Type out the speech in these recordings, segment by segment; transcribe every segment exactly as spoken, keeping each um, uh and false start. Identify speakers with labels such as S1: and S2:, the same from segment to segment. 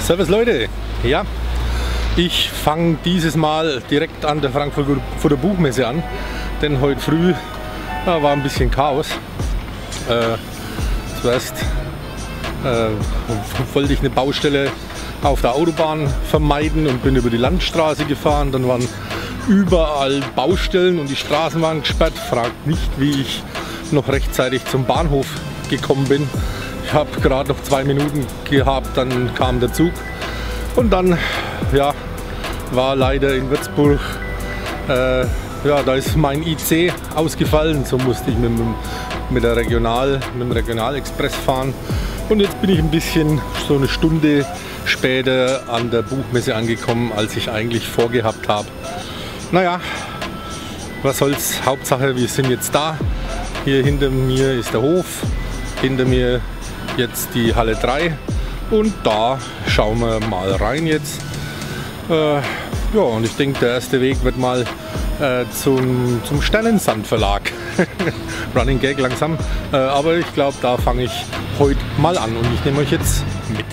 S1: Servus Leute, ja, ich fange dieses Mal direkt an der Frankfurter Buchmesse an, denn heute früh ja, war ein bisschen Chaos. Äh, zuerst äh, wollte ich eine Baustelle auf der Autobahn vermeiden und bin über die Landstraße gefahren, dann waren überall Baustellen und die Straßen waren gesperrt. Fragt nicht, wie ich noch rechtzeitig zum Bahnhof gekommen bin. Ich habe gerade noch zwei Minuten gehabt, dann kam der Zug und dann ja, war leider in Würzburg, äh, ja, da ist mein I C ausgefallen, so musste ich mit, mit, der Regional, mit dem Regionalexpress fahren und jetzt bin ich ein bisschen so eine Stunde später an der Buchmesse angekommen, als ich eigentlich vorgehabt habe. Naja, was soll's, Hauptsache wir sind jetzt da. Hier hinter mir ist der Hof, hinter mir jetzt die Halle drei und da schauen wir mal rein jetzt. Äh, ja, und ich denke, der erste Weg wird mal äh, zum, zum Sternensand Verlag. Running Gag langsam, äh, aber ich glaube, da fange ich heute mal an und ich nehme euch jetzt mit.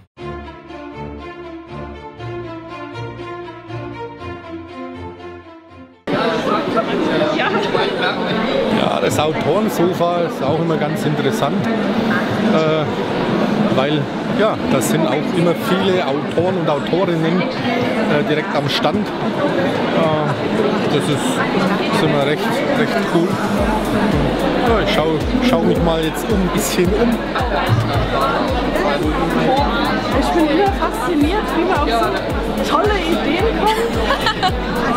S1: Ja, das Autorensofa ist auch immer ganz interessant, äh, weil ja, das sind auch immer viele Autoren und Autorinnen äh, direkt am Stand. Äh, das ist, ist immer recht, recht cool. Ja, ich schaue schau mich mal jetzt um, ein bisschen um.
S2: Ich bin immer fasziniert, wie man auf so tolle Ideen kommt.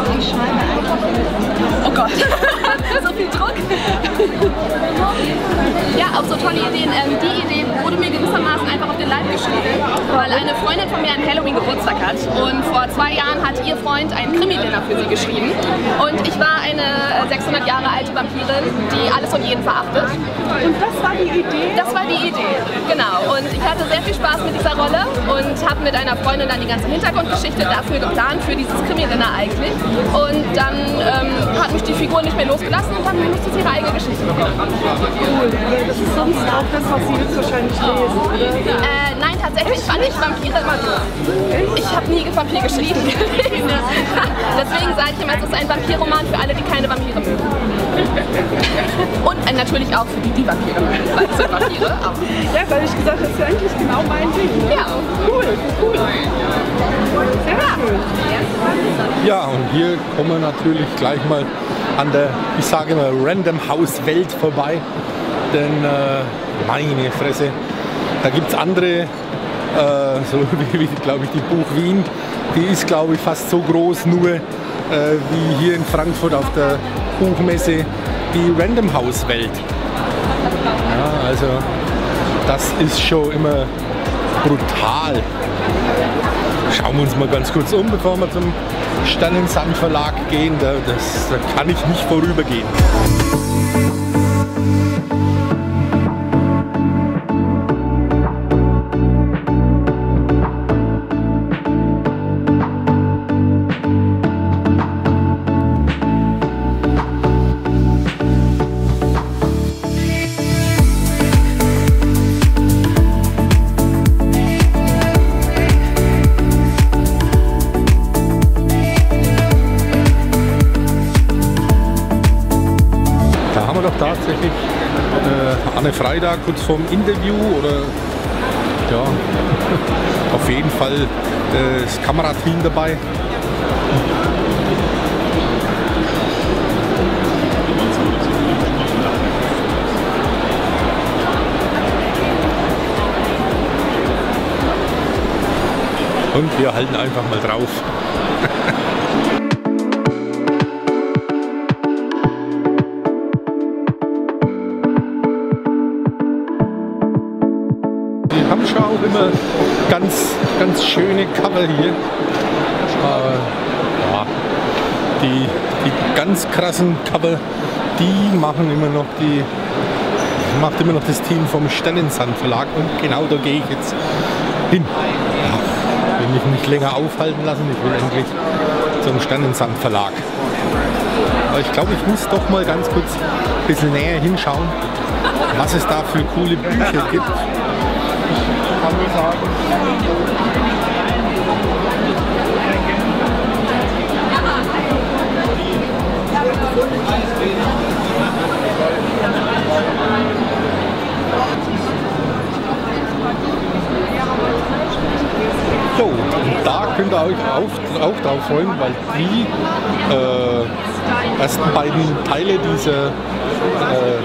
S3: Oh Gott, so viel Druck. Ja, auf so tolle Ideen. Ähm, die Idee wurde mir gewissermaßen einfach auf den Leib geschrieben, weil eine Freundin von mir an Halloween Geburtstag hat und vor zwei Jahren hat ihr Freund ein Krimi-Dinner für sie geschrieben und ich war eine sechshundert Jahre alte Vampirin, die alles und jeden verachtet.
S2: Und das war die Idee?
S3: Das war die Idee, genau. Und ich hatte sehr viel Spaß mit dieser Rolle und habe mit einer Freundin dann die ganze Hintergrundgeschichte dafür geplant, für dieses Krimi-Dinner eigentlich. Und dann ähm, hat mich die Figur nicht mehr losgelassen und dann musste sie ihre eigene Geschichte bekommen.
S2: Cool. Das ist sonst auch das, was Sie jetzt wahrscheinlich lesen, oder?
S3: Äh, nein, tatsächlich fand ich Vampire immer doof. Ich habe nie Vampir geschrieben. Deswegen sage ich immer, es ist ein Vampirroman für alle, die keine Vampire mögen. Und äh, natürlich auch für die, die Vampire mögen, weil es sind Vampire. Auch.
S2: Ja, weil ich gesagt habe, das ist ja eigentlich genau mein Ding. Ne?
S3: Ja.
S2: Cool, cool. Sehr schön.
S1: Ja, und hier kommen wir natürlich gleich mal an der, ich sage immer, Random House Welt vorbei. Denn, äh, meine Fresse, da gibt es andere, äh, so wie, wie glaube ich, die Buch Wien, die ist, glaube ich, fast so groß, nur äh, wie hier in Frankfurt auf der Buchmesse, die Random House Welt. Ja, also, das ist schon immer brutal. Schauen wir uns mal ganz kurz um, bevor wir zum Sternensand Verlag gehen. Da, das, da kann ich nicht vorübergehen. Tatsächlich äh, Anne Freitag kurz vorm Interview oder ja, auf jeden Fall äh, das Kamerateam dabei. Und wir halten einfach mal drauf. Auch immer ganz, ganz schöne Cover hier. Äh, ja, die, die ganz krassen Cover, die machen immer noch die macht immer noch das Team vom Sternensand Verlag und genau da gehe ich jetzt hin. Ja, will mich nicht länger aufhalten lassen, ich will endlich zum Sternensand Verlag. Aber ich glaube, ich muss doch mal ganz kurz ein bisschen näher hinschauen, was es da für coole Bücher gibt. Ich kann nur sagen, da könnt ihr euch auch, auch drauf freuen, weil die äh, ersten beiden Teile dieser äh,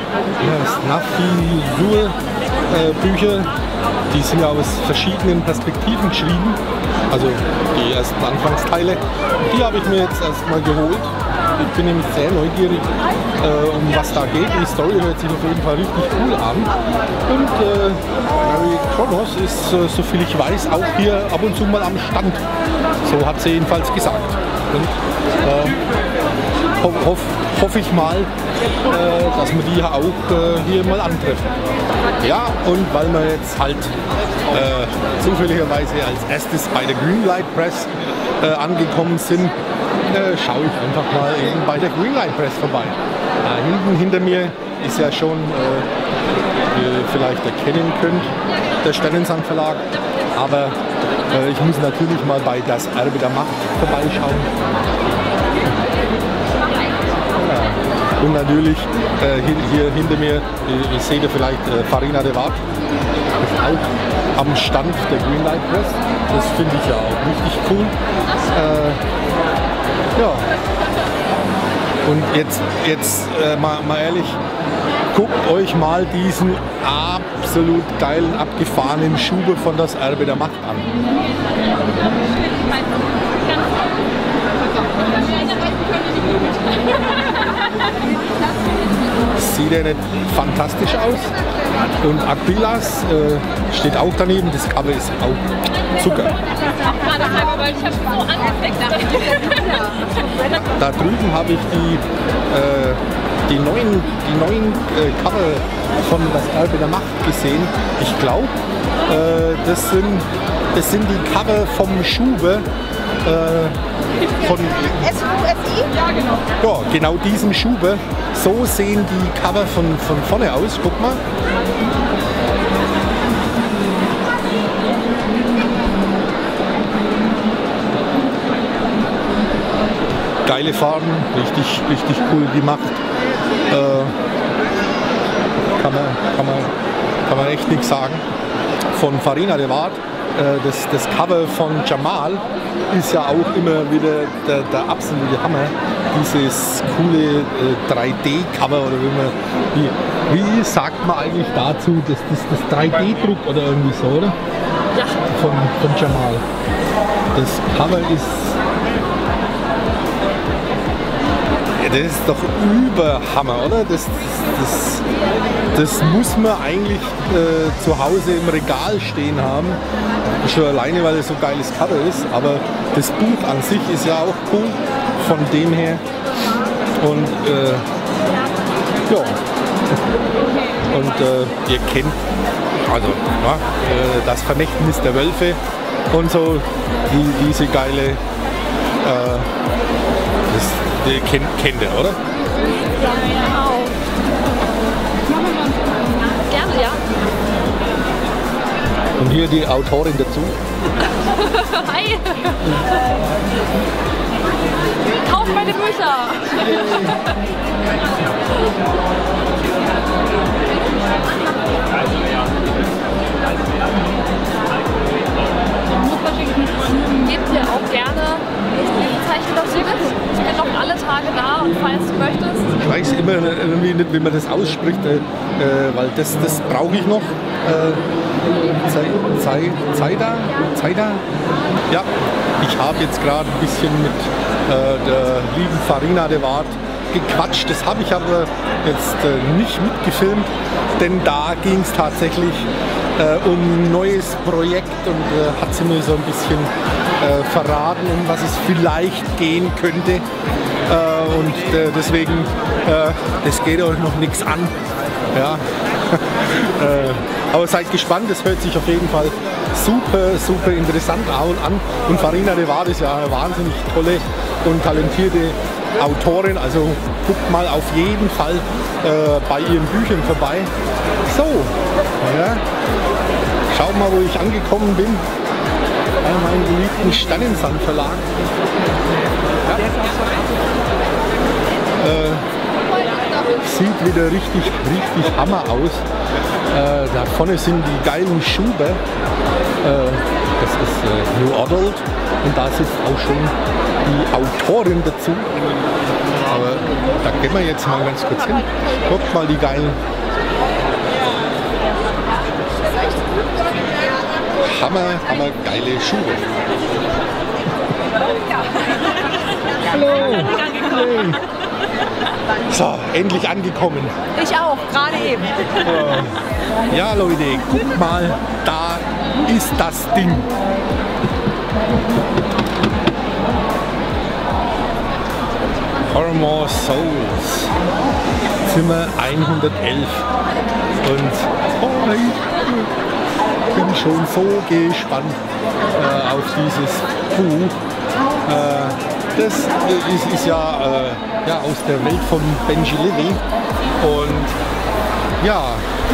S1: Snafi-Lur-Bücher, die sind ja aus verschiedenen Perspektiven geschrieben. Also die ersten Anfangsteile, die habe ich mir jetzt erstmal geholt. Ich bin nämlich sehr neugierig, äh, um was da geht. Die Story hört sich auf jeden Fall richtig cool an. Und äh, Mary Kronos ist, äh, soviel ich weiß, auch hier ab und zu mal am Stand. So hat sie jedenfalls gesagt. Und äh, ho hoff, hoffe ich mal, äh, dass wir die auch äh, hier mal antreffen. Ja, und weil wir jetzt halt äh, zufälligerweise als erstes bei der Greenlight Press äh, angekommen sind, äh, schaue ich einfach mal eben bei der Greenlight Press vorbei. Äh, hinten hinter mir ist ja schon, äh, wie ihr vielleicht erkennen könnt, der Sternensand Verlag. Aber äh, ich muss natürlich mal bei Das Erbe der Macht vorbeischauen. Und natürlich äh, hier, hier hinter mir, ihr, ihr seht ja vielleicht äh, Farina de Waard, ist auch am Stand der Greenlight Press. Das finde ich ja auch richtig cool. Äh, ja. Und jetzt, jetzt äh, mal, mal ehrlich, guckt euch mal diesen absolut geilen, abgefahrenen Schuber von Das Erbe der Macht an. Sieht er nicht fantastisch aus? Und Aquilas äh, steht auch daneben, das Cover ist auch Zucker. Da drüben habe ich die, äh, die neuen, die neuen äh, Cover von Das Erbe der Macht gesehen. Ich glaube, äh, das, sind, das sind die Cover vom Schube. Äh, von
S2: S U S I? Ja, genau.
S1: Ja, genau diesen Schube. So sehen die Cover von, von vorne aus. Guck mal. Geile Farben, richtig, richtig cool gemacht. Äh, kann, man, kann, man, kann man echt nichts sagen. Von Farina de Waard. Das, das Cover von Jamal ist ja auch immer wieder der, der absolute Hammer. Dieses coole äh, drei D-Cover oder wie man, wie, wie sagt man eigentlich dazu, das, das, das drei D-Druck oder irgendwie so, oder?
S3: Ja.
S1: Von, von Jamal. Das Cover ist, ja, das ist doch Überhammer, oder? Das, das, das, das muss man eigentlich äh, zu Hause im Regal stehen haben. Schon alleine, weil es so geiles Cover ist, aber das Buch an sich ist ja auch cool, von dem her. Und äh, ja, und äh, ihr kennt also ja, äh, das Vermächtnis der Wölfe und so, die, diese geile, äh, das die kennt, kennt ihr, oder?
S3: Ja, auch. Gerne, ja.
S1: Und hier die Autorin dazu.
S3: Hi! Kauf meine Bücher! Gebt dir auch gerne Lesezeichen dazu mit. Ich bin noch alle Tage da und falls du möchtest.
S1: Ich weiß immer irgendwie nicht, wie man das ausspricht, äh, weil das, das brauche ich noch. Äh, Zaida? Zaida? Ja, ich habe jetzt gerade ein bisschen mit äh, der lieben Farina de Waard gequatscht. Das habe ich aber jetzt äh, nicht mitgefilmt, denn da ging es tatsächlich äh, um ein neues Projekt und äh, hat sie mir so ein bisschen äh, verraten, um was es vielleicht gehen könnte. Äh, und äh, deswegen, äh, das geht euch noch nichts an. Ja. äh, aber seid gespannt, das hört sich auf jeden Fall super, super interessant an. Und Farina de Waard ist ja eine wahnsinnig tolle und talentierte Autorin, also guckt mal auf jeden Fall äh, bei ihren Büchern vorbei. So, ja. Schaut mal, wo ich angekommen bin, bei meinem geliebten Sternensand Verlag. Ja. Äh, sieht wieder richtig, richtig Hammer aus. Äh, da vorne sind die geilen Schuber. Äh, das ist äh, New Adult und da sitzt auch schon die Autorin dazu. Aber da gehen wir jetzt mal ganz kurz hin. Guckt mal die geilen Hammer, Hammer geile Schuhe. Hallo! Hey. So, endlich angekommen.
S2: Ich auch, gerade eben.
S1: Ja Leute, guckt mal, da ist das Ding. Paramore Souls, Zimmer hundertelf. Und oh, ich bin schon so gespannt äh, auf dieses Buch. Äh, das ist, ist ja, äh, ja aus der Welt von Benji Livy. Und ja,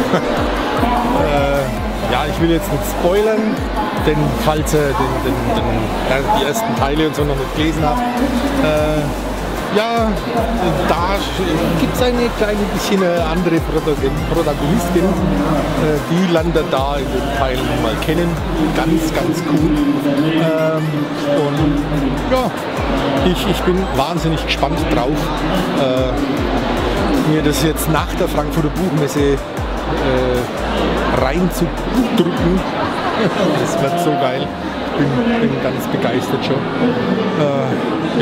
S1: äh, ja, ich will jetzt nicht spoilern, denn falls ihr den, den, den, äh, die ersten Teile und so noch nicht gelesen habt, äh, ja, da gibt es eine kleine bisschen andere Protagonistin, äh, die landet da in den Teilen mal kennen, ganz, ganz cool. Ähm, und ja, ich, ich bin wahnsinnig gespannt drauf, äh, mir das jetzt nach der Frankfurter Buchmesse äh, reinzudrücken. Das wird so geil. Bin, bin ganz begeistert schon. Äh, ja.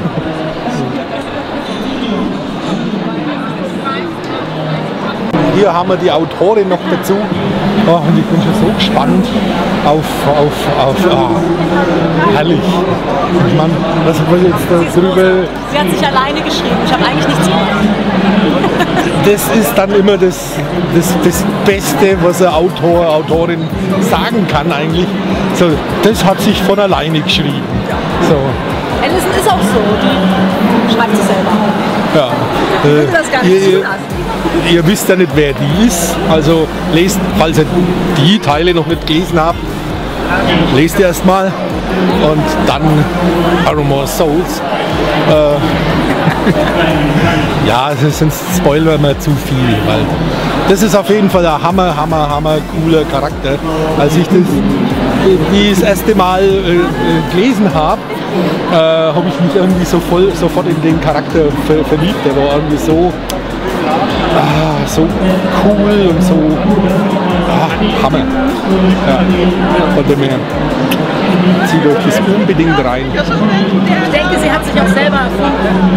S1: Hier haben wir die Autorin noch dazu. Oh, und ich bin schon so gespannt auf, auf, auf oh, herrlich. Ich meine, was wir jetzt da drüber.
S2: Sie hat sich alleine geschrieben. Ich habe eigentlich nichts gemacht.
S1: Das ist dann immer das, das, das Beste, was ein Autor, Autorin sagen kann eigentlich. So, das hat sich von alleine geschrieben. So.
S2: Alison ist auch so, die schreibt sich selber.
S1: Ja.
S2: Ich würde das gar nicht
S1: ihr,
S2: zulassen.
S1: ihr wisst ja nicht, wer die ist. Also lest, falls ihr die Teile noch nicht gelesen habt, lest ihr erstmal und dann Paramore Souls. Äh, ja, sonst spoilern wir zu viel, weil das ist auf jeden Fall ein hammer, hammer, hammer cooler Charakter. Als ich das, wie das erste Mal äh, gelesen habe, äh, habe ich mich irgendwie so voll, sofort in den Charakter ver verliebt. Der war irgendwie so, ah, so cool und so ah, Hammer. Ja, von dem her. Zieht euch das unbedingt rein.
S2: Ich denke, sie hat sich auch selber erfunden.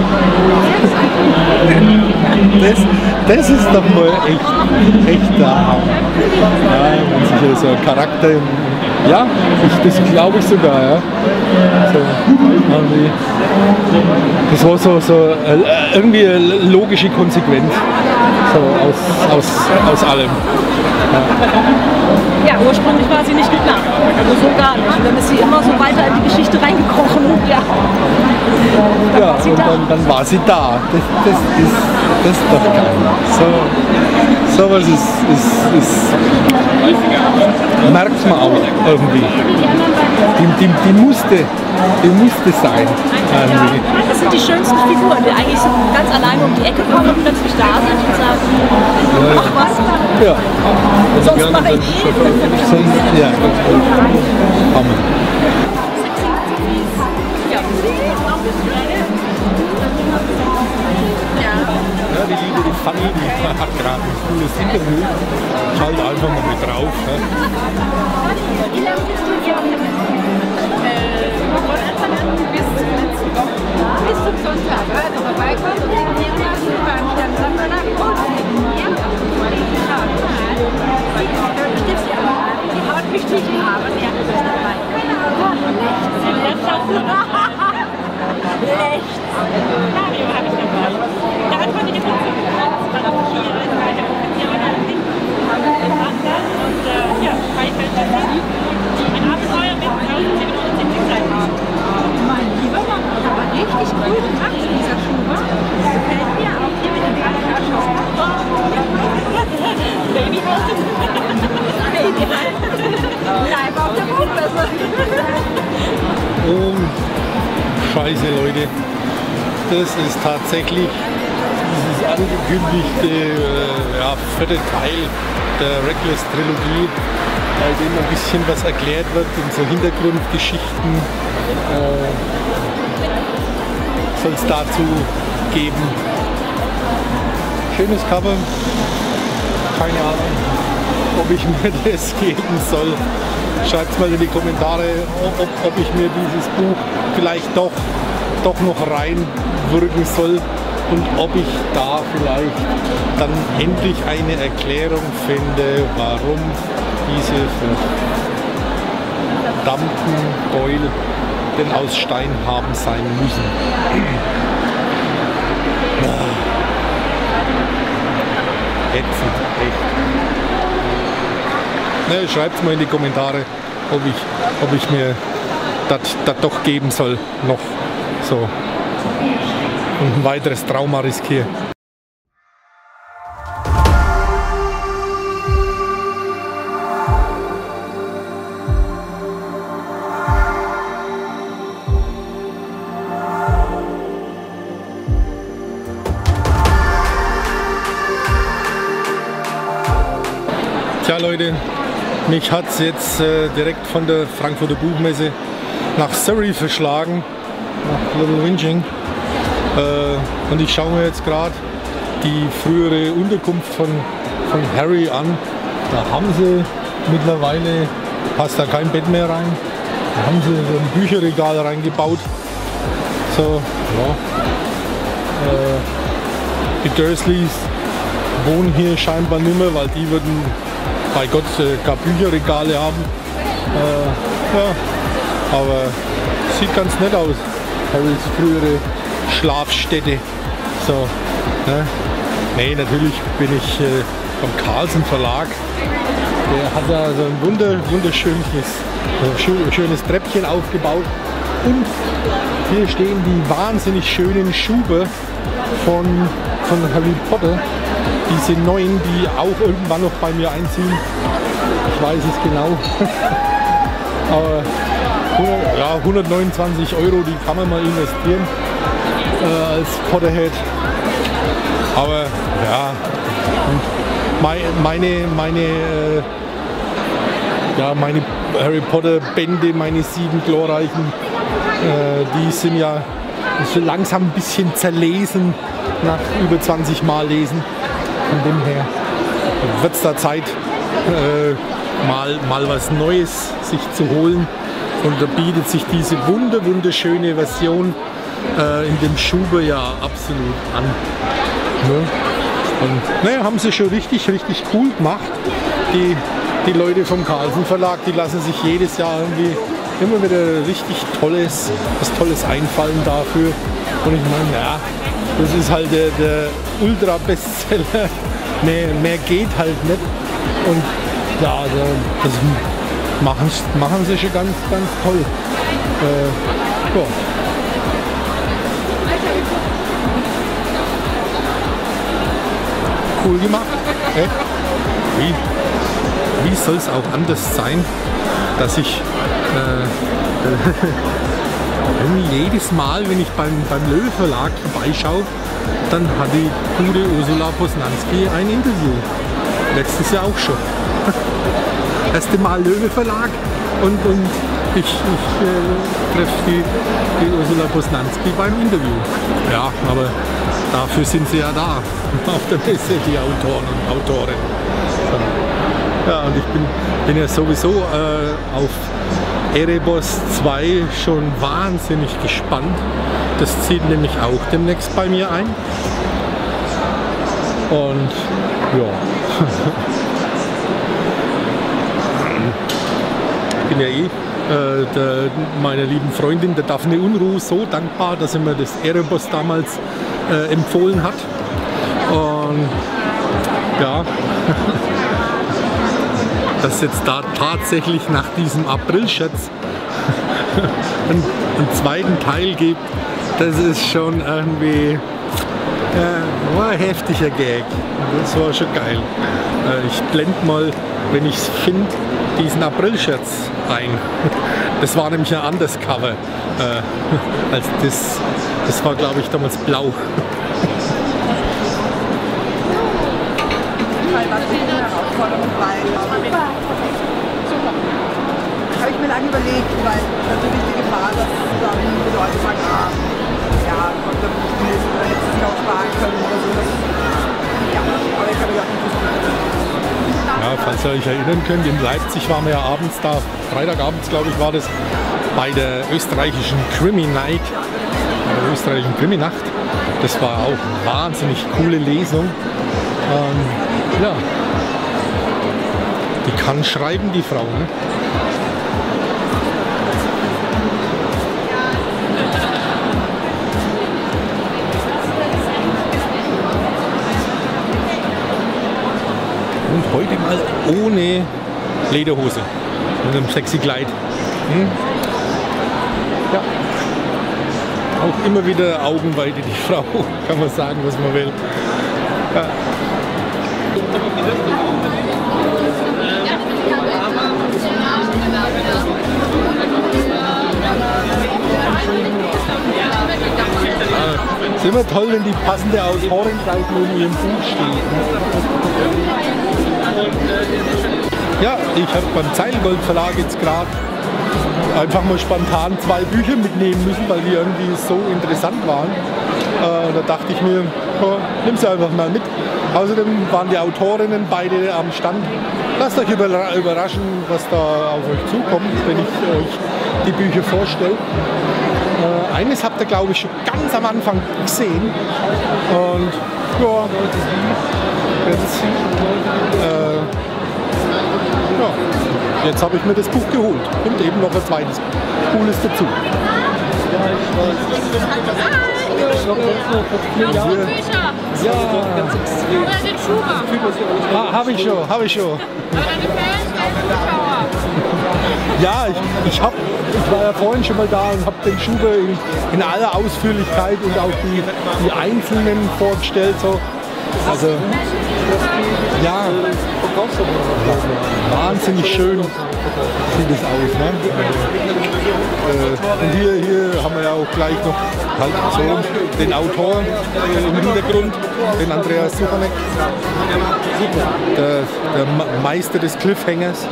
S1: Das, das ist doch mal echt, echt der Hammer. Ja, wenn sich so ein Charakter, ja, ich, das glaube ich sogar, ja. So, irgendwie, das war so, so äh, irgendwie eine logische Konsequenz so aus, aus, aus allem. Ja.
S2: Ja, ursprünglich war sie nicht geplant, also so gar nicht. Und dann ist sie immer so weiter in die Geschichte reingekrochen und ja, dann
S1: ja
S2: war sie
S1: und
S2: da.
S1: dann, dann war sie da. Das, das, ist, das ist doch geil. So, sowas ist, ist, ist merkt man auch irgendwie. Die, die, die, musste, die musste sein. Irgendwie.
S2: Das sind die schönsten Figuren, die eigentlich so ganz alleine um die Ecke kommen und plötzlich da sind und sagen, mach was.
S1: Ja.
S2: Sonst mache ich eh.
S1: Sonst, ja. Hammer. Ja, die liebe die Fanny, die hat gerade ein cooles Interview. Schalt einfach mal mit drauf. Ja.
S3: Wie lange bist du hier? Von Anfang an bis zum letzten Woche. Bis zum Sonntag. Also vorbeikommen und den hier lassen, beim Stand Sonntag und hier. Stimmt ja, die haut mich nicht in aber sie hat das dabei. Rechts. Radio habe ich dabei. Da hat man die ganze Zeit gesagt, das war hier, weil der Offizier war da nicht. Und ja, Freifeld ist ein Abenteuer mit tausendsiebhundertsiebzig Seiten. Mein lieber Mann, aber richtig cool gemacht, dieser Schuh. Gefällt mir auch hier mit dem Kalkaschow. Babyhaus. Babyhaus. Live auf der Buchmesse.
S1: Oh, scheiße Leute. Das ist tatsächlich dieses angekündigte äh, ja, vierte Teil der Reckless Trilogie. bei dem ein bisschen was erklärt wird und so Hintergrundgeschichten äh, soll es dazu geben. Schönes Cover, keine Ahnung, ob ich mir das geben soll. Schreibt mal in die Kommentare, ob, ob ich mir dieses Buch vielleicht doch, doch noch reinwürgen soll und ob ich da vielleicht dann endlich eine Erklärung finde, warum diese verdammten Gäule denn aus Stein haben sein müssen. Ätzend, echt. Ne, schreibt mal in die Kommentare, ob ich, ob ich mir das doch geben soll, noch so und ein weiteres Trauma riskiere. Tja Leute, mich hat es jetzt äh, direkt von der Frankfurter Buchmesse nach Surrey verschlagen, nach Little Whinging. Äh, und ich schaue mir jetzt gerade die frühere Unterkunft von, von Harry an. Da haben sie mittlerweile, passt da kein Bett mehr rein, da haben sie so ein Bücherregal reingebaut. So, ja. Äh, die Dursleys wohnen hier scheinbar nicht mehr, weil die würden bei Gott äh, keine Bücherregale haben. Äh, ja, aber sieht ganz nett aus. Harrys frühere Schlafstätte. So, ne? Nee, natürlich bin ich äh, vom Carlsen Verlag. Der hat da so ein wunder, wunderschönes äh, schönes Treppchen aufgebaut. Und hier stehen die wahnsinnig schönen Schuhe von, von Harry Potter. Diese neuen, die auch irgendwann noch bei mir einziehen. Ich weiß es genau. Aber ja, hundertneunundzwanzig Euro, die kann man mal investieren äh, als Potterhead. Aber ja, meine, meine, äh, ja, meine Harry Potter Bände, meine sieben glorreichen, äh, die sind ja so langsam ein bisschen zerlesen nach über zwanzig Mal lesen. Von dem her wird es da Zeit, äh, mal, mal was Neues sich zu holen. Und da bietet sich diese wunder, wunderschöne Version äh, in dem Schuber ja absolut an. Ne? Und naja, haben sie schon richtig, richtig cool gemacht. Die, die Leute vom Carlsen Verlag, die lassen sich jedes Jahr irgendwie immer wieder richtig Tolles, was Tolles einfallen dafür. Und ich meine, ja, das ist halt der, der Ultra-Bestseller. Mehr, mehr geht halt nicht. Und ja, das machen, machen sie schon ganz, ganz toll. Äh, ja. Cool gemacht. Äh? Wie, wie soll es auch anders sein, dass ich äh, jedes Mal, wenn ich beim, beim Löwe Verlag vorbeischaue, dann hat die gute Ursula Posnanski ein Interview. Letztes Jahr auch schon. Erste Mal Löwe Verlag und, und ich, ich äh, treffe die, die Ursula Posnanski beim Interview. Ja, aber dafür sind sie ja da, auf der Messe, die Autoren und Autoren. So. Ja, und ich bin, bin ja sowieso äh, auf Erebos zwei schon wahnsinnig gespannt. Das zieht nämlich auch demnächst bei mir ein. Und ja. Ich bin ja eh äh, der, meiner lieben Freundin, der Daphne Unruh, so dankbar, dass sie mir das Erebos damals äh, empfohlen hat. Und ja, dass es jetzt da tatsächlich nach diesem April-Scherz einen, einen zweiten Teil gibt, das ist schon irgendwie äh, war ein heftiger Gag. Das war schon geil. Äh, ich blende mal, wenn ich es finde, diesen April-Scherz ein. Das war nämlich ein anderes Cover äh, als das. Das war, glaube ich, damals blau.
S4: habe ich mir lange überlegt, weil natürlich die Gefahr, dass es dann die Leute sagen, ah, ja, Gott, da muss ich lesen, oder hätte es sich auch sparen können oder so. Das, ja, aber ich habe mich auch nicht gewusst.
S1: Ja, falls ihr euch erinnern könnt, in Leipzig waren wir ja abends da, Freitagabends glaube ich war das, bei der österreichischen Krimi Night, der österreichischen Krimi-Nacht. Das war auch eine wahnsinnig coole Lesung. Ähm, ja, die kann schreiben, die Frau. Ne? Und heute mal ohne Lederhose, mit einem sexy Kleid. Hm? Ja. Auch immer wieder Augenweide, die Frau, kann man sagen, was man will. Ja. Es ist immer toll, wenn die passende Autorin gleich neben ihrem Buch steht. Ja, ich habe beim Zeilgold Verlag jetzt gerade einfach mal spontan zwei Bücher mitnehmen müssen, weil die irgendwie so interessant waren. Äh, da dachte ich mir, oh, nimm sie einfach mal mit. Außerdem waren die Autorinnen beide am Stand. Lasst euch überraschen, was da auf euch zukommt, wenn ich euch die Bücher vorstelle. Äh, eines habt ihr, glaube ich, schon ganz am Anfang gesehen. Und ja, jetzt, äh, ja, jetzt habe ich mir das Buch geholt und eben noch ein zweites cooles dazu.
S3: Hier. Ja. Oder den Schuber.
S1: Ah, habe ich schon, habe ich schon.
S3: Aber deine Fans werden Zuschauer.
S1: Ja, ich, ich, hab, ich war ja vorhin schon mal da und habe den Schuber in, in aller Ausführlichkeit und auch die, die Einzelnen vorgestellt. So. Also, ja, wahnsinnig schön sieht es aus. Ne? Äh, und hier, hier haben wir ja auch gleich noch halt so den Autor äh, im Hintergrund, den Andreas Suchanek, der, der Meister des Cliffhangers.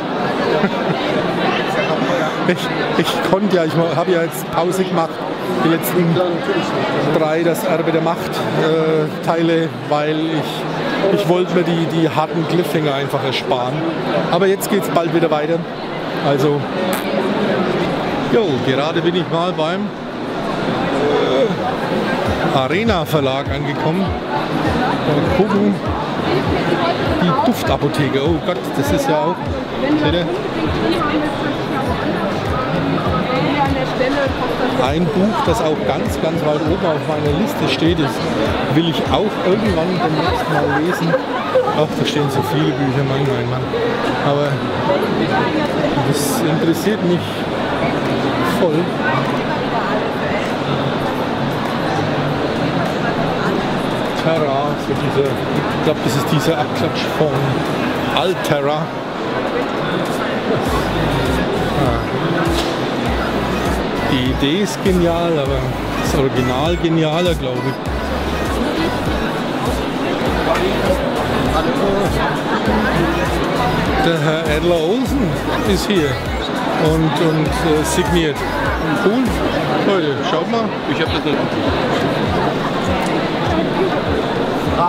S1: Ich, ich konnte ja, ich habe ja jetzt Pause gemacht, die letzten drei, das Erbe der Macht äh, Teile, weil ich, ich wollte mir die, die harten Cliffhanger einfach ersparen. Aber jetzt geht es bald wieder weiter. Also, jo, gerade bin ich mal beim äh, Arena Verlag angekommen. Mal gucken, die Duftapotheke. Oh Gott, das ist ja auch. Seht ihr? Ein Buch, das auch ganz, ganz weit oben auf meiner Liste steht, das will ich auch irgendwann demnächst mal lesen. Ach, da stehen so viele Bücher, Mann, mein Mann. Aber das interessiert mich voll. Terra, so dieser, ich glaube, das ist dieser Abklatsch von Altera. Die Idee ist genial, aber das Original genialer, glaube ich. Der Herr Adler-Olsen ist hier und, und äh, signiert. Cool. Leute, schaut mal. Ich habe das nicht. Ah.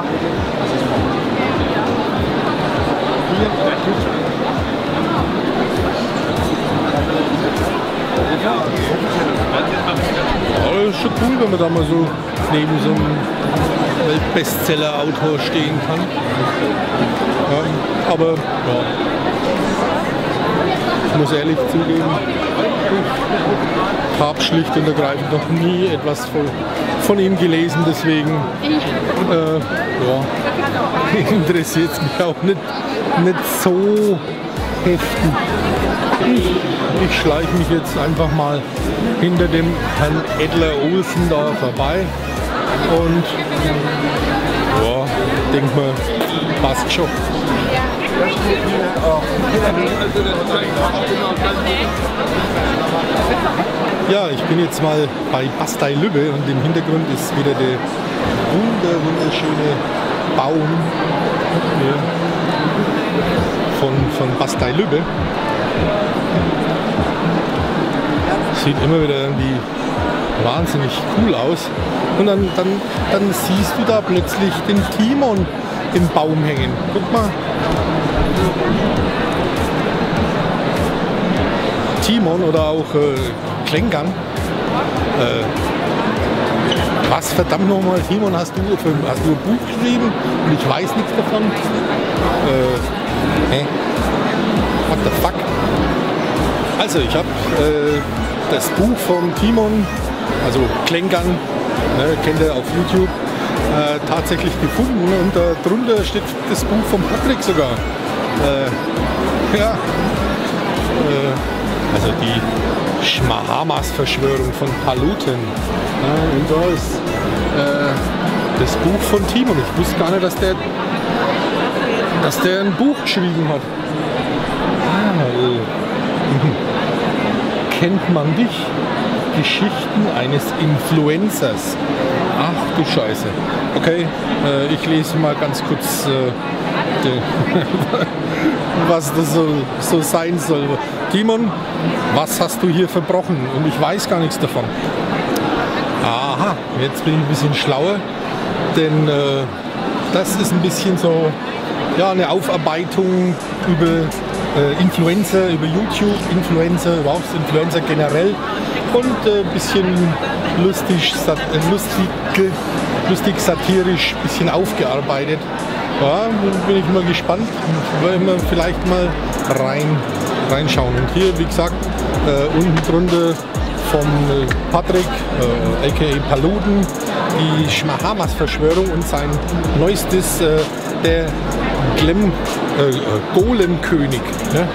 S1: Ja, das ist schon cool, wenn man da mal so neben so einem Weltbestseller-Autor stehen kann. Ja, aber ja, ich muss ehrlich zugeben, ich habe schlicht und ergreifend noch nie etwas von, von ihm gelesen, deswegen äh, ja, interessiert es mich auch nicht, nicht so heftig. Ich, ich schleiche mich jetzt einfach mal hinter dem Herrn Adler-Olsen da vorbei und ja, denke mal, passt schon. Ja, ich bin jetzt mal bei Bastei-Lübbe und im Hintergrund ist wieder der wunder, wunderschöne Baum hier von, von Bastei-Lübbe. sieht immer wieder irgendwie wahnsinnig cool aus. Und dann, dann, dann siehst du da plötzlich den Timon im Baum hängen. Guck mal. Timon oder auch äh, Klengan. Äh, was verdammt nochmal, Timon, hast du, für, hast du ein Buch geschrieben und ich weiß nichts davon? Äh, hä? What the fuck? Also ich habe äh, das Buch vom Timon, also Klengan, ne, kennt ihr auf YouTube, äh, tatsächlich gefunden und äh, darunter steht das Buch von Patrick sogar. Äh, ja, äh, also die Schmahamas-Verschwörung von Paluten. Ja, und da ist äh, das Buch von Timon. Ich wusste gar nicht, dass der, dass der ein Buch geschrieben hat. Ah, äh, kennt man dich? Geschichten eines Influencers. Ach du Scheiße. Okay, äh, ich lese mal ganz kurz, äh, de, was das so, so sein soll. Timon, was hast du hier verbrochen? Und ich weiß gar nichts davon. Aha, jetzt bin ich ein bisschen schlauer, denn äh, das ist ein bisschen so, ja, eine Aufarbeitung über äh, Influencer, über YouTube, Influencer, überhaupt Influencer generell und ein äh, bisschen lustig, sat äh, lustig, lustig satirisch, ein bisschen aufgearbeitet. Ja, bin ich mal gespannt, wollen wir vielleicht mal rein, reinschauen. Und hier, wie gesagt, äh, unten drunter vom äh, Patrick, äh, aka Paluten, die Schmahamas-Verschwörung und sein neuestes, äh, der Glem, äh, Golem-König. Ne?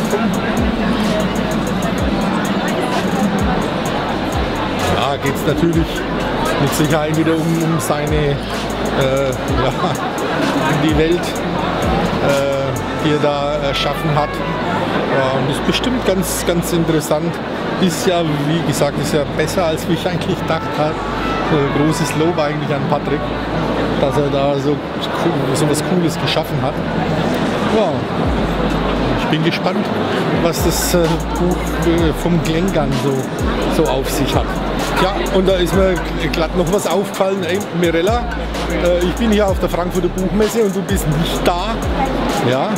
S1: Da geht es natürlich mit Sicherheit wieder um, um seine äh, ja, um die Welt, äh, die er da erschaffen hat. Ja, und das ist bestimmt ganz, ganz interessant. Ist ja, wie gesagt, ist ja besser, als ich eigentlich gedacht habe. Äh, großes Lob eigentlich an Patrick, dass er da so, so was Cooles geschaffen hat. Ja, ich bin gespannt, was das äh, Buch äh, vom Klengan so, so auf sich hat. Ja, und da ist mir glatt noch was aufgefallen. Ey, Mirella, äh, ich bin hier auf der Frankfurter Buchmesse und du bist nicht da. Ja,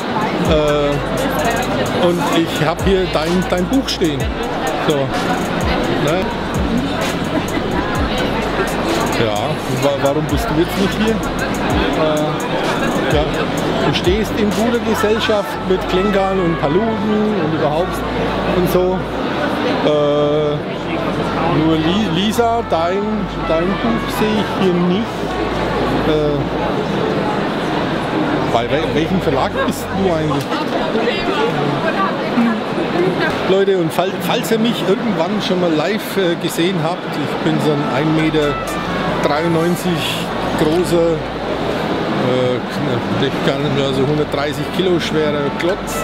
S1: äh, und ich habe hier dein, dein Buch stehen. So, ne? Ja, wa warum bist du jetzt nicht hier? Äh, ja, du stehst in guter Gesellschaft mit Klengan und Paluten und überhaupt und so. Äh, nur Li Lisa, dein, dein Buch sehe ich hier nicht. Äh, bei wel welchem Verlag bist du eigentlich? Leute, und fall, falls ihr mich irgendwann schon mal live äh, gesehen habt, ich bin so ein ein Meter dreiundneunzig großer, äh, ich kann ja so hundertdreißig Kilo schwerer Klotz.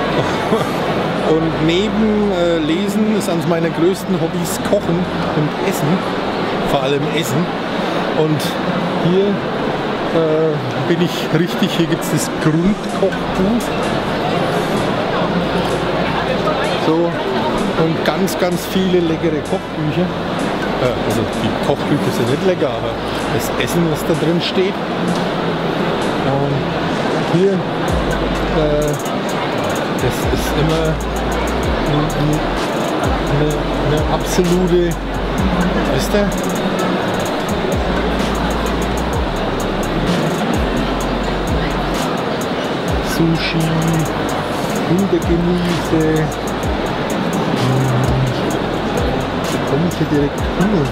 S1: Und neben äh, Lesen ist eines meiner größten Hobbys Kochen und Essen, vor allem Essen. Und hier äh, bin ich richtig, hier gibt es das Grundkochbuch. So, und ganz, ganz viele leckere Kochbücher. Äh, also die Kochbücher sind nicht lecker, aber das Essen, was da drin steht. Und hier, äh, das ist immer eine, eine absolute, wisst ihr? Sushi, Hundegemüse, da komme ich hier direkt Hunger.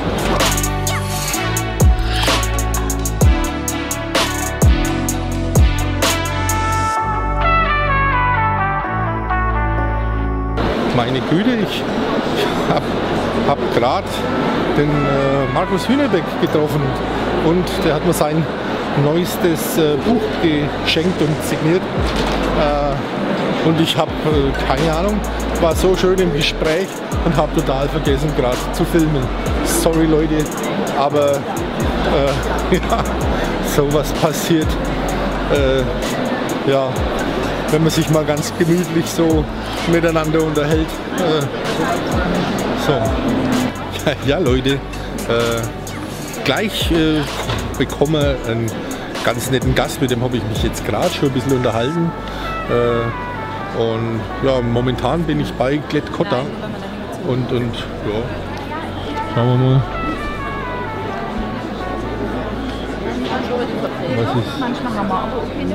S1: Meine Güte, ich habe hab gerade den äh, Markus Hühnerbeck getroffen und der hat mir sein neuestes äh, Buch geschenkt und signiert. Äh, und ich habe, äh, keine Ahnung, war so schön im Gespräch und habe total vergessen gerade zu filmen. Sorry Leute, aber äh, ja, sowas passiert. Äh, ja. Wenn man sich mal ganz gemütlich so miteinander unterhält. Äh, So, ja, ja Leute, äh, gleich äh, bekomme einen ganz netten Gast, mit dem habe ich mich jetzt gerade schon ein bisschen unterhalten. Äh, und ja, momentan bin ich bei Klett-Cotta und, und ja, schauen wir mal. Was ist?
S2: Manchmal haben wir aber okay.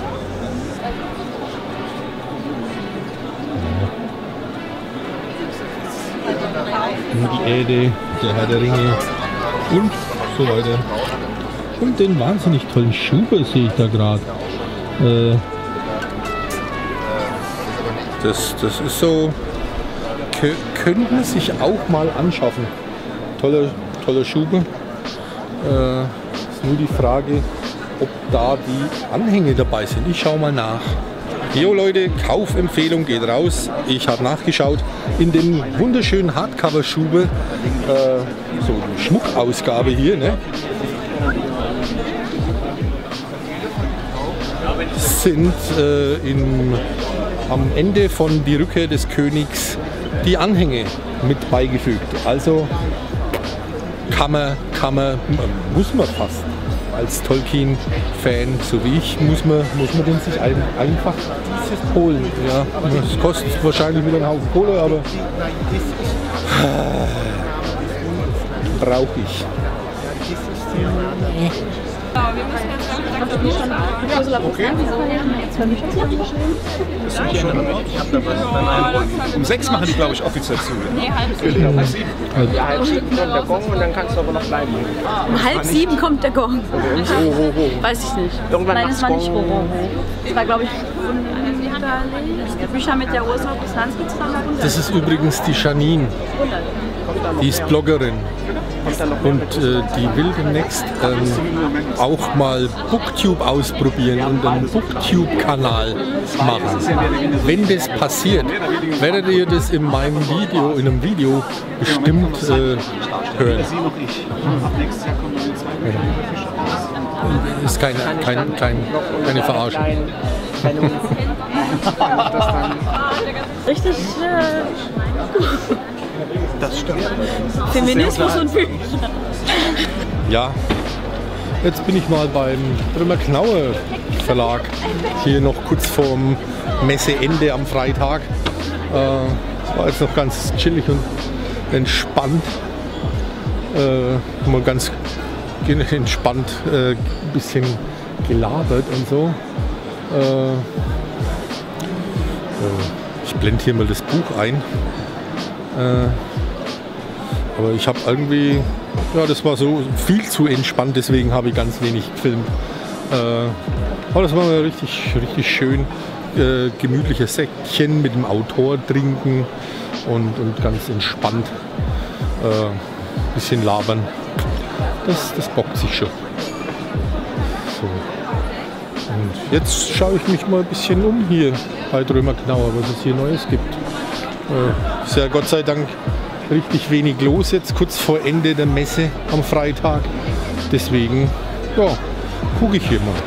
S1: Die Ede, der Herr der Ringe und so weiter. Und den wahnsinnig tollen Schuber sehe ich da gerade. Äh, das, das ist so, könnte man sich auch mal anschaffen. Toller, toller Schuber. Äh, ist nur die Frage, ob da die Anhänge dabei sind. Ich schaue mal nach. Jo Leute, Kaufempfehlung geht raus. Ich habe nachgeschaut. In dem wunderschönen Hardcover-Schuber, äh, so eine Schmuckausgabe hier, ne? sind äh, in, am Ende von Die Rückkehr des Königs die Anhänge mit beigefügt. Also kann man, kann man, muss man fast als Tolkien-Fan, so wie ich, muss man, muss man den sich ein, einfach dieses holen. Ja, das kostet wahrscheinlich wieder einen Haufen Kohle, aber äh, brauche ich.
S5: Um sechs machen die, glaube ich, offiziell zu.
S3: Nee, halb sieben.
S6: Ja, halb sieben kommt der Gong und dann kannst du aber noch bleiben.
S2: Um halb sieben kommt der Gong. Weiß ich nicht.
S6: Irgendwann
S2: Nein, das war nicht
S6: Gong.
S2: Roro. Das war, glaube ich, es gibt Bücher mit der Ursula Kusanski zusammen.
S1: Das ist übrigens die Janine. Die ist Bloggerin. Und äh, die will demnächst ähm, auch mal Booktube ausprobieren und einen Booktube-Kanal machen. Wenn das passiert, werdet ihr das in meinem Video, in einem Video bestimmt äh, hören. Das ist keine, kein, kein, keine Verarschung.
S2: Richtig äh,
S5: Das stimmt.
S2: Feminismus und Bücher.
S1: Ja, jetzt bin ich mal beim Römer-Knaue Verlag, hier noch kurz vorm Messeende am Freitag. Äh, war jetzt noch ganz chillig und entspannt. Äh, mal ganz entspannt äh, ein bisschen gelabert und so. Äh, äh, ich blende hier mal das Buch ein. Äh, aber ich habe irgendwie, ja, das war so viel zu entspannt, deswegen habe ich ganz wenig gefilmt. Äh, aber das war mal richtig, richtig schön. Äh, gemütliches Säckchen mit dem Autor trinken und, und ganz entspannt äh, bisschen labern. Das, das bockt sich schon. So. Und jetzt schaue ich mich mal ein bisschen um hier bei Römer-Knaue, was es hier Neues gibt. Äh, ist ja Gott sei Dank richtig wenig los jetzt, kurz vor Ende der Messe am Freitag. Deswegen, ja, gucke ich hier mal.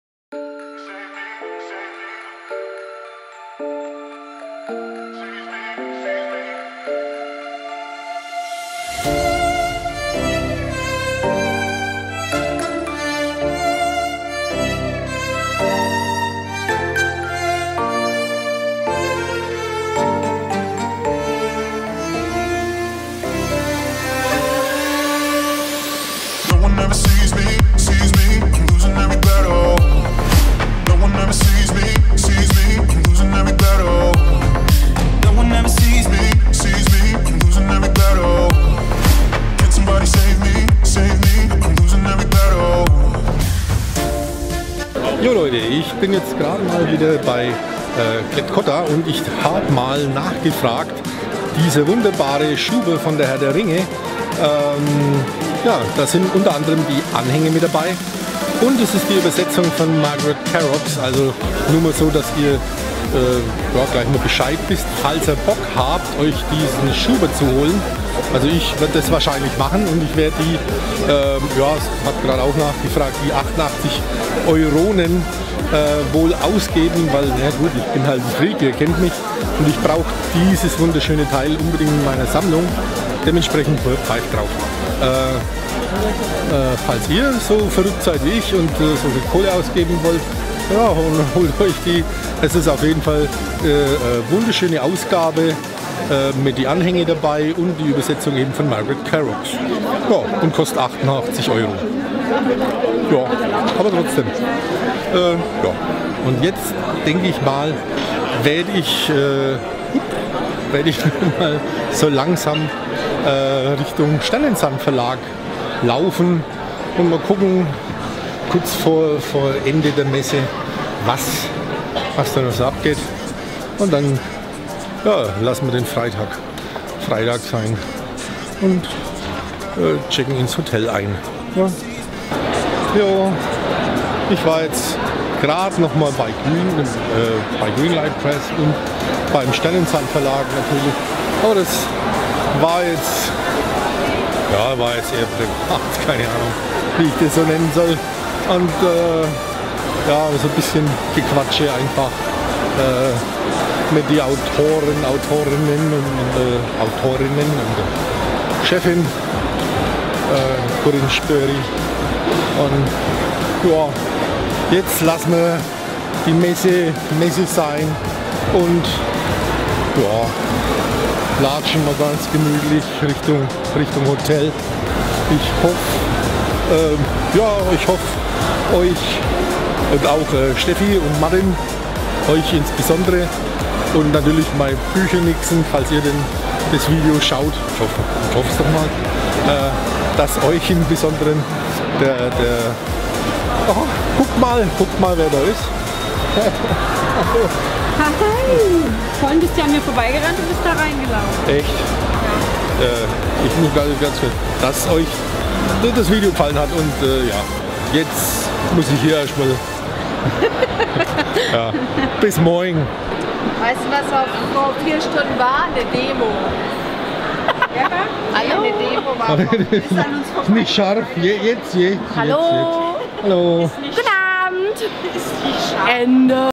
S1: Jo Leute, ich bin jetzt gerade mal wieder bei äh, Klett-Cotta und ich habe mal nachgefragt, diese wunderbare Schuber von der Herr der Ringe. Ähm, ja, da sind unter anderem die Anhänge mit dabei und es ist die Übersetzung von Margaret Carrocks, also nur mal so, dass ihr äh, ja, gleich mal Bescheid wisst, falls ihr Bock habt, euch diesen Schuber zu holen. Also ich werde das wahrscheinlich machen und ich werde die, ähm, ja, es hat gerade auch nachgefragt, die achtundachtzig Euronen äh, wohl ausgeben, weil, ja gut, ich bin halt ein Freak, ihr kennt mich und ich brauche dieses wunderschöne Teil unbedingt in meiner Sammlung. Dementsprechend pfeift drauf. Äh, äh, falls ihr so verrückt seid wie ich und äh, so viel Kohle ausgeben wollt, ja, und holt euch die. Es ist auf jeden Fall äh, äh, wunderschöne Ausgabe äh, mit die Anhänge dabei und die Übersetzung eben von Margaret Carrock. Ja, und kostet achtundachtzig Euro. Ja, aber trotzdem. Äh, ja. Und jetzt denke ich mal, werde ich, äh, werde ich mal so langsam äh, Richtung Sternensand Verlag laufen und mal gucken, kurz vor, vor Ende der Messe, was, was da noch so abgeht. Und dann ja, lassen wir den Freitag Freitag sein und äh, checken ins Hotel ein. Ja. Jo, ich war jetzt gerade noch mal bei Green, äh, bei Greenlight Press und beim Sternensand Verlag natürlich. Aber das war jetzt, ja, war jetzt eher privat, keine Ahnung, wie ich das so nennen soll. Und äh, ja, so ein bisschen Gequatsche einfach äh, mit den Autoren, Autorinnen und äh, Autorinnen und der Chefin äh, Corinne Störi. Und ja, jetzt lassen wir die Messe, Messe sein und ja, latschen wir ganz gemütlich Richtung, Richtung Hotel. Ich hoffe, äh, ja, ich hoffe, euch und auch äh, Steffi und Martin, euch insbesondere und natürlich mein Büchernixen, falls ihr denn das Video schaut, ich hoffe, ich hoffe es doch mal, äh, dass euch im Besonderen der, der oh, guckt mal, guckt mal, wer da ist.
S2: Hi! Vorhin bist du an mir vorbeigerannt und bist da reingelaufen.
S1: Echt? Ja. Äh, ich muss ganz, ganz dass euch das Video gefallen hat und äh, ja, jetzt muss ich hier erstmal. Ja, bis morgen.
S7: Weißt du, was auf, vor vier Stunden war? Eine Demo. Ja, hallo? Eine Demo war vor, ist an uns vorbei.
S1: Nicht scharf, je, jetzt, je,
S7: Hallo?
S1: Jetzt, jetzt. Hallo.
S7: Guten Abend. Ist nicht scharf. Ende.